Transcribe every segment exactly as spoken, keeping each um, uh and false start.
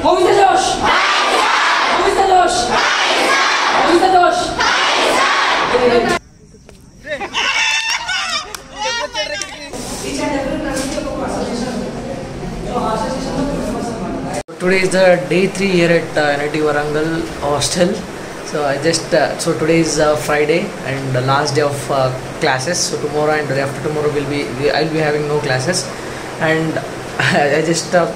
How is the Josh? How is the Josh? How is the Josh? Today is the day three here at uh, N I T Warangal hostel. So I just uh, so today is uh, Friday and the last day of uh, classes. So tomorrow and the day after tomorrow will be I'll be having no classes, and I just uh,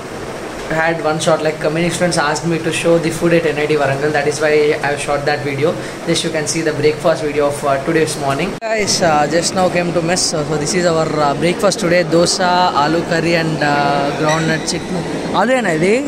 had one shot. Like uh, many students asked me to show the food at N I T Warangal. That is why I have shot that video. Just you can see the breakfast video of uh, today's morning. Guys, uh, just now came to mess. So, so this is our uh, breakfast today: dosa, aloo curry, and uh, groundnut chicken. Aloo and idi.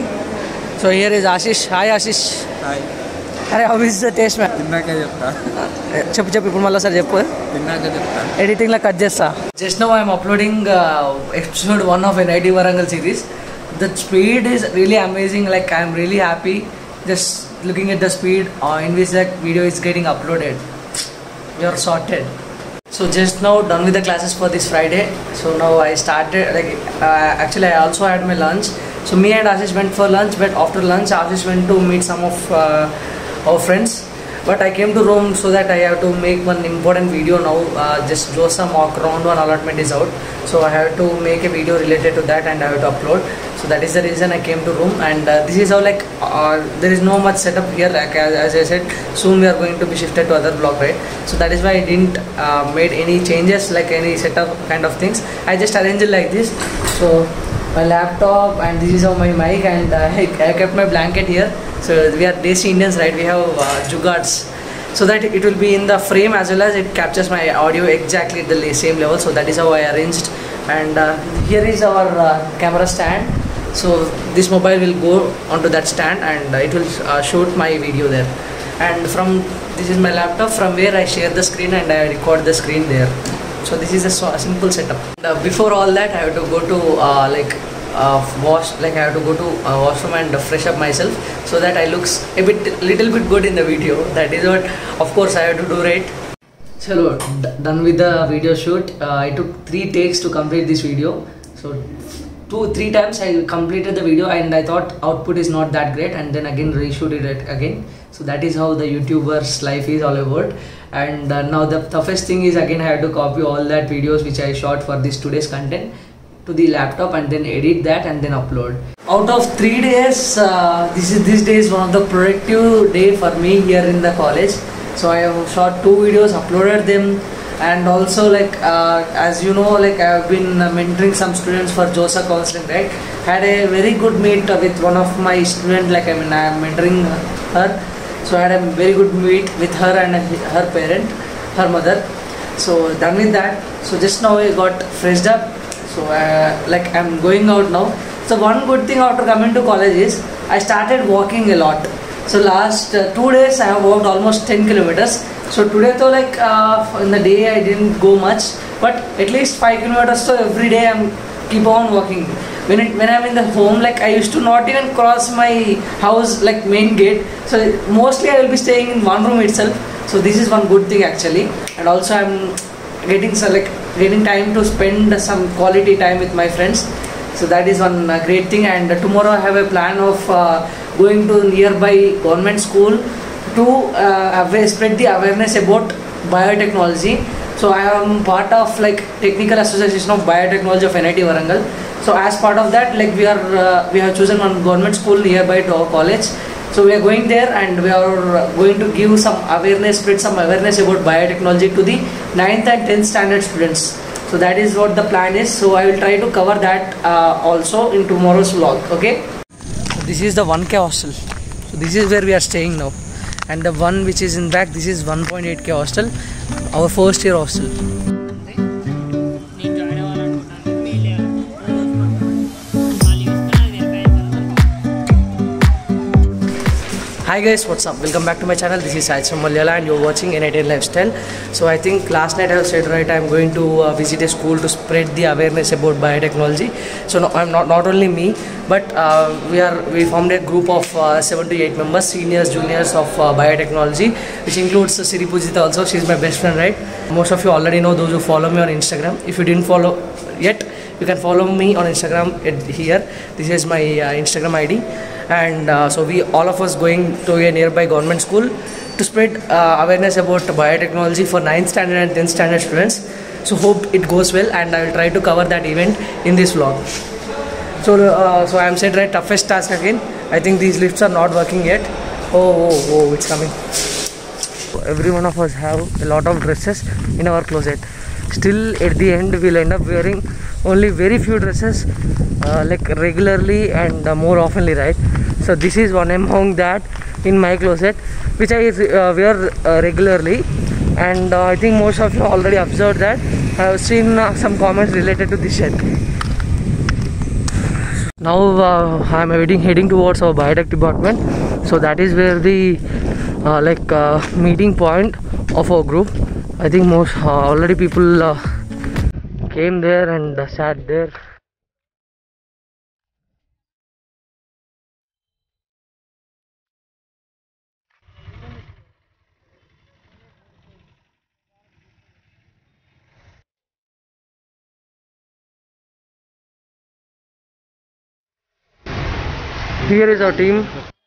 So here is Ashish. Hi Ashish. Hi. Hey, how is the taste, man? తిన్నాక చెప్తా చెప్పు చెప్పు ఇప్పుడు మళ్ళీ sir చెప్పు తిన్నాక చెప్తా editing లో కట్ చేస్తా. Just now I'm uploading episode one of N I T Warangal series. The speed is really amazing. Like I'm really happy just looking at the speed uh, in which that video is getting uploaded. You're sorted. So just now done with the classes for this Friday. So now I started like uh, actually I also had my lunch. So me and Ashish went for lunch, but after lunch Ashish went to meet some of uh, our friends. But I came to Rome so that I have to make one important video now. Uh, just Josa mock round one allotment is out, so I have to make a video related to that and I have to upload. So that is the reason I came to Rome, and uh, this is how like uh, there is no much setup here. Like as, as I said, soon we are going to be shifted to other block, right? So that is why I didn't uh, made any changes, like any setup kind of things. I just arranged it like this. So my laptop, and this is how my mic, and uh, I, I kept my blanket here. So we are Desi Indians, right? We have uh, jugards, so that it will be in the frame as well as it captures my audio exactly at the same level. So that is how I arranged. And uh, here is our uh, camera stand. So this mobile will go onto that stand, and uh, it will uh, shoot my video there. And from this is my laptop, from where I share the screen and I record the screen there. So this is a, so, a simple setup. And, uh, before all that, I have to go to uh, like uh, wash, like I have to go to uh, washroom and uh, fresh up myself so that I looks a bit, little bit good in the video. That is what, of course, I have to do, right? So done with the video shoot. Uh, I took three takes to complete this video. So two, three times I completed the video, and I thought output is not that great, and then again reshooted it again. So that is how the YouTuber's life is all about. And uh, now the toughest thing is again I have to copy all that videos which I shot for this today's content to the laptop and then edit that and then upload. Out of three days, uh, this is this day is one of the productive day for me here in the college. So I have shot two videos, uploaded them, and also like uh, as you know, like I have been uh, mentoring some students for Josa counseling, right? Had a very good meet uh, with one of my students. Like I mean I am mentoring her. So I had a very good meet with her and her parent, her mother. So done with that. So just now I got freshed up. So uh, like I'm going out now. So one good thing after coming to college is I started walking a lot. So last uh, two days I have walked almost ten kilometers. So today though like uh, in the day I didn't go much, but at least five kilometers. So every day I'm keep on walking. When it, when I'm in the home, like I used to not even cross my house like main gate. So mostly I will be staying in one room itself. So this is one good thing actually, and also I'm getting so like getting time to spend some quality time with my friends. So that is one uh, great thing. And uh, tomorrow I have a plan of uh, going to nearby government school to uh, spread the awareness about biotechnology. So I am part of like Technical Association of Biotechnology of N I T Warangal. So as part of that, like we are uh, we have chosen one government school nearby to our college. So we are going there and we are going to give some awareness, spread some awareness about biotechnology to the ninth and tenth standard students. So that is what the plan is. So I will try to cover that uh, also in tomorrow's vlog. Okay. So this is the one K hostel. So this is where we are staying now, and the one which is in back, this is one point eight K hostel, our first year hostel. Hi guys, what's up? Welcome back to my channel. This is Sai from Malayala and you're watching N I T Lifestyle. So I think last night I have said right, I'm going to uh, visit a school to spread the awareness about biotechnology. So no, I'm not not only me, but uh, we are we formed a group of uh, seven to eight members, seniors, juniors of uh, biotechnology, which includes uh, Siri Pujita also. She's my best friend, right? Most of you already know, those who follow me on Instagram. If you didn't follow yet, You can follow me on Instagram at here. This is my uh, Instagram I D, and uh, so we all of us going to a nearby government school to spread uh, awareness about biotechnology for ninth standard and tenth standard students. So hope it goes well, and I will try to cover that event in this vlog. So uh, so I am set right, toughest task again. I think these lifts are not working yet. Oh, oh, oh, it's coming. Every one of us have a lot of dresses in our closet. Still at the end we'll end up wearing only very few dresses uh, like regularly and uh, more oftenly, right? So this is one among that in my closet which I uh, wear uh, regularly, and uh, I think most of you already observed that. I have seen uh, some comments related to this shirt. Now uh, I am heading, heading towards our biotech department. So that is where the uh, like uh, meeting point of our group. I think most uh, already people uh, came there and uh, sat there. Here is our team.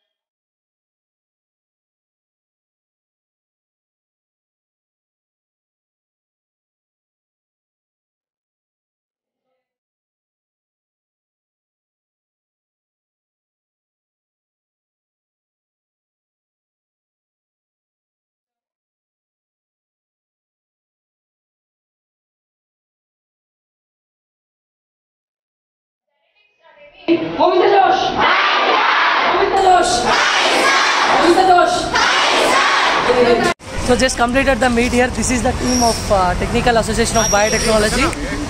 Govinda Josh! Govinda Josh! Govinda Josh! So just completed the meet here. This is the team of uh, Technical Association of Biotechnology.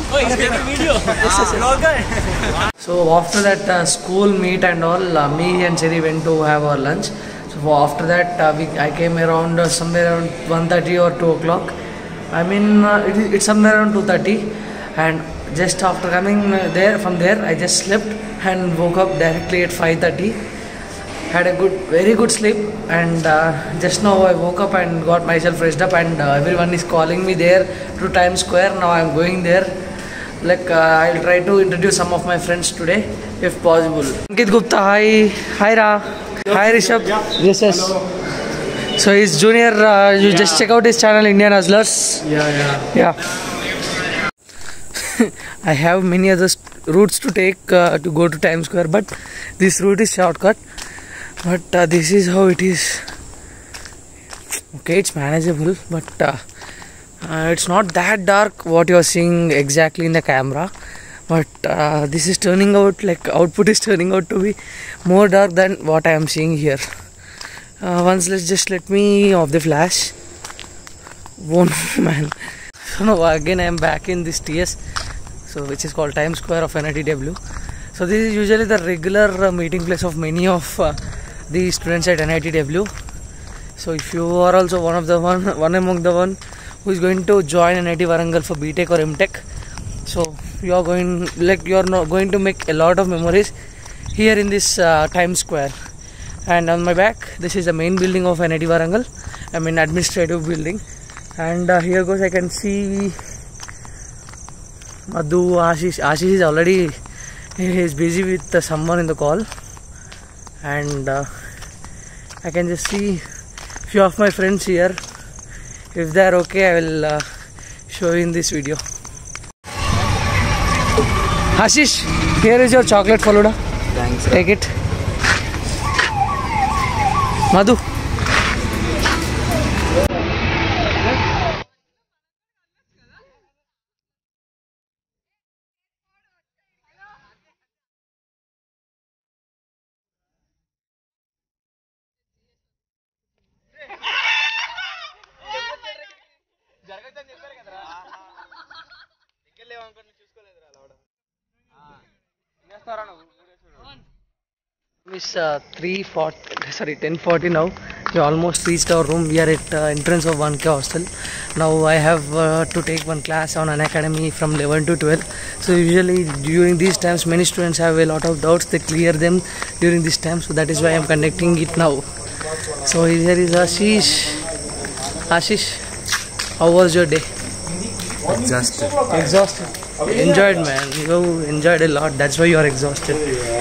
So after that uh, school meet and all, uh, me and Siri went to have our lunch. So after that uh, we, I came around uh, somewhere around one thirty or two o'clock. I mean uh, it is, it's somewhere around two thirty, and just after coming there, from there I just slept and woke up directly at five thirty. Had a good, very good sleep, and uh, just now I woke up and got myself freshed up, and uh, everyone is calling me there to Times Square. Now I am going there. Like uh, I'll try to introduce some of my friends today if possible. Ankit Gupta, hi. Hi Ra. Hi Rishabh. Yes, yes. So he's junior. Uh, you yeah. Just check out his channel, Indian Hustlers. Yeah, yeah. Yeah. I have many other routes to take uh, to go to Times Square, but this route is shortcut. But uh, this is how it is. Okay, it's manageable, but uh, uh, it's not that dark what you are seeing exactly in the camera. But uh, this is turning out, like output is turning out to be more dark than what I am seeing here. Uh, once let's just let me off the flash. Oh no, man. So now again I am back in this T S, so which is called Times Square of N I T W. So this is usually the regular uh, meeting place of many of uh, the students at N I T W. So if you are also one of the one one among the one who is going to join N I T Warangal for B Tech or M Tech, so you are going, like you are not going to make a lot of memories here in this uh, Times Square. And on my back, this is the main building of N I T Warangal. I mean administrative building. And uh, here goes, I can see Madhu, Ashish. Ashish is already, he is busy with uh, someone in the call. And uh, I can just see few of my friends here. If they are okay, I will uh, show you in this video. Ashish, here is your chocolate Faluda. Thanks. Take it. Madhu. It's uh, three forty, sorry, ten forty now. We almost reached our room. We are at uh, entrance of one K hostel. Now I have uh, to take one class on Unacademy from eleven to twelve. So usually during these times many students have a lot of doubts. They clear them during this time. So that is why I am conducting it now. So here is Ashish. Ashish, how was your day? Exhausted. Exhausted. Enjoyed, man. You enjoyed a lot. That's why you are exhausted.